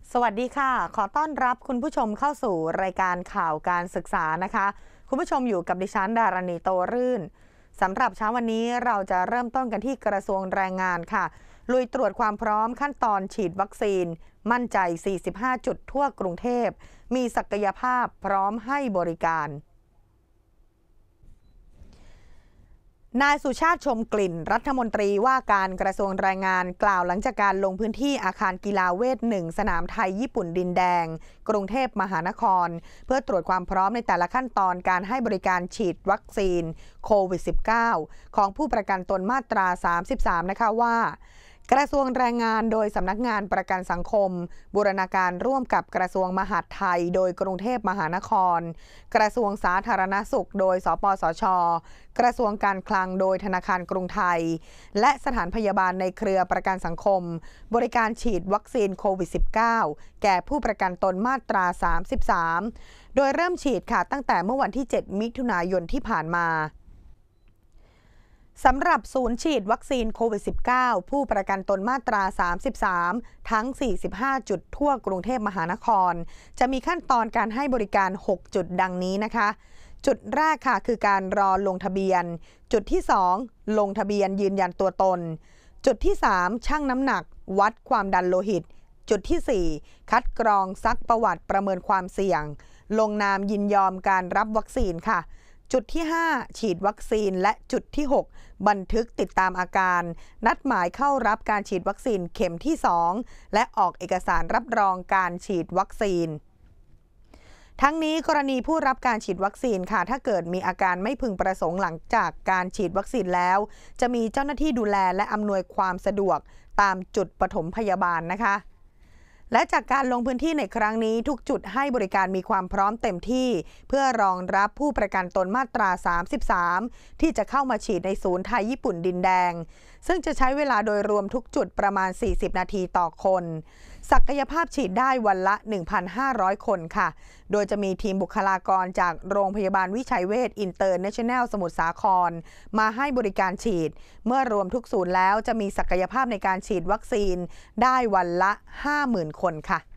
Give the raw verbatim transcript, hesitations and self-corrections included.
สวัสดีค่ะขอต้อนรับคุณผู้ชมเข้าสู่รายการข่าวการศึกษานะคะคุณผู้ชมอยู่กับดิฉันดารณีโตรื่นสำหรับเช้าวันนี้เราจะเริ่มต้นกันที่กระทรวงแรงงานค่ะลุยตรวจความพร้อมขั้นตอนฉีดวัคซีนมั่นใจสี่สิบห้าจุดทั่วกรุงเทพมีศักยภาพพร้อมให้บริการนายสุชาติชมกลิ่นรัฐมนตรีว่าการกระทรวงแรงงานกล่าวหลังจากการลงพื้นที่อาคารกีฬาเวทหนึ่งสนามไทยญี่ปุ่นดินแดงกรุงเทพมหานครเพื่อตรวจความพร้อมในแต่ละขั้นตอนการให้บริการฉีดวัคซีนโควิด สิบเก้า ของผู้ประกันตนมาตราสามสิบสามนะคะว่ากระทรวงแรงงานโดยสำนักงานประกันสังคมบูรณาการร่วมกับกระทรวงมหาดไทยโดยกรุงเทพมหานครกระทรวงสาธารณสุขโดยสปสช.กระทรวงการคลังโดยธนาคารกรุงไทยและสถานพยาบาลในเครือประกันสังคมบริการฉีดวัคซีนโควิด สิบเก้า แก่ผู้ประกันตนมาตราสามสิบสามโดยเริ่มฉีดค่ะตั้งแต่เมื่อวันที่เจ็ดมิถุนายนที่ผ่านมาสำหรับศูนย์ฉีดวัคซีนโควิด สิบเก้า ผู้ประกันตนมาตราสามสิบสามทั้งสี่สิบห้าจุดทั่วกรุงเทพมหานครจะมีขั้นตอนการให้บริการหกจุดดังนี้นะคะจุดแรกค่ะคือการรอลงทะเบียนจุดที่สองลงทะเบียนยืนยันตัวตนจุดที่สามชั่งน้ำหนักวัดความดันโลหิตจุดที่สี่คัดกรองซักประวัติประเมินความเสี่ยงลงนามยินยอมการรับวัคซีนค่ะจุดที่ห้าฉีดวัคซีนและจุดที่หกบันทึกติดตามอาการนัดหมายเข้ารับการฉีดวัคซีนเข็มที่สองและออกเอกสารรับรองการฉีดวัคซีนทั้งนี้กรณีผู้รับการฉีดวัคซีนค่ะถ้าเกิดมีอาการไม่พึงประสงค์หลังจากการฉีดวัคซีนแล้วจะมีเจ้าหน้าที่ดูแลและอำนวยความสะดวกตามจุดปฐมพยาบาลนะคะและจากการลงพื้นที่ในครั้งนี้ทุกจุดให้บริการมีความพร้อมเต็มที่เพื่อรองรับผู้ประกันตนมาตราสามสิบสามที่จะเข้ามาฉีดในศูนย์ไทยญี่ปุ่นดินแดงซึ่งจะใช้เวลาโดยรวมทุกจุดประมาณสี่สิบนาทีต่อคนศักยภาพฉีดได้วันละ หนึ่งพันห้าร้อย คนค่ะโดยจะมีทีมบุคลากรจากโรงพยาบาลวิชัยเวชอินเตอร์เนชั่นแนลสมุทรสาครมาให้บริการฉีดเมื่อรวมทุกศูนย์แล้วจะมีศักยภาพในการฉีดวัคซีนได้วันละ ห้าหมื่น คนค่ะ